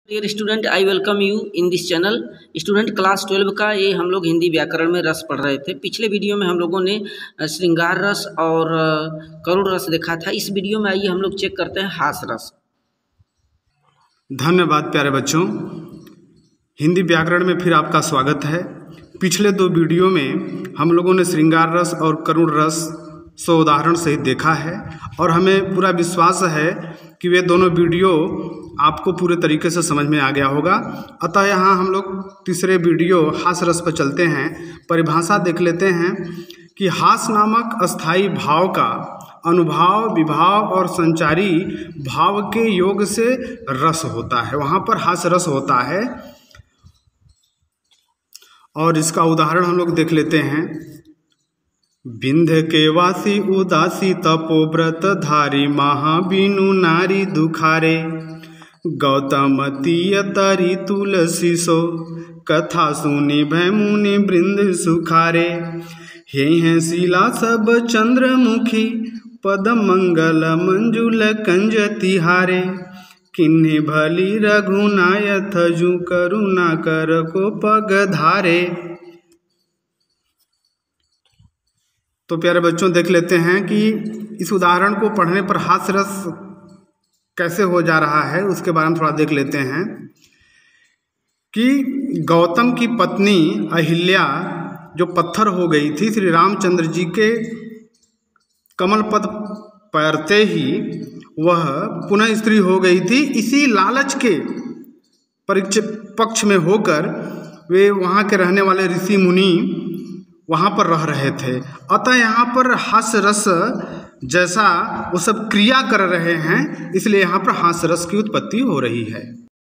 Dear student, I welcome you in this channel. Student, class 12 का ये हम लोग हिंदी व्याकरण में रस पढ़ रहे थे। पिछले वीडियो में हम लोगों ने श्रृंगार रस और करुण रस देखा था। इस वीडियो में आइए हम लोग चेक करते हैं हास रस। धन्यवाद प्यारे बच्चों, हिंदी व्याकरण में फिर आपका स्वागत है। पिछले दो वीडियो में हम लोगों ने श्रृंगार रस और करुण रस सो उदाहरण सहित देखा है और हमें पूरा विश्वास है कि वे दोनों वीडियो आपको पूरे तरीके से समझ में आ गया होगा। अतः यहाँ हम लोग तीसरे वीडियो हास रस पर चलते हैं। परिभाषा देख लेते हैं कि हास नामक अस्थाई भाव का अनुभाव, विभाव और संचारी भाव के योग से रस होता है। वहाँ पर हास रस होता है और इसका उदाहरण हम लोग देख लेते हैं। विंध्य के वासी उदासी तपोव्रत धारी महाबीनु नारी दुखारे गौतमती तरी तुलसी सो कथा सुनी भय मुनि वृंद सुखारे हे शीला सब चंद्रमुखी पद मंगल मंजुल कंज तिहारे किन्हे भली रघुनायथ जू करुणा कर को पग धारे। तो प्यारे बच्चों देख लेते हैं कि इस उदाहरण को पढ़ने पर हास रस कैसे हो जा रहा है, उसके बारे में थोड़ा देख लेते हैं कि गौतम की पत्नी अहिल्या जो पत्थर हो गई थी, श्री रामचंद्र जी के कमल पद पैरते ही वह पुनः स्त्री हो गई थी। इसी लालच के पक्ष में होकर वे वहाँ के रहने वाले ऋषि मुनि वहाँ पर रह रहे थे। अतः यहाँ पर हास रस जैसा वो सब क्रिया कर रहे हैं, इसलिए यहाँ पर हास रस की उत्पत्ति हो रही है।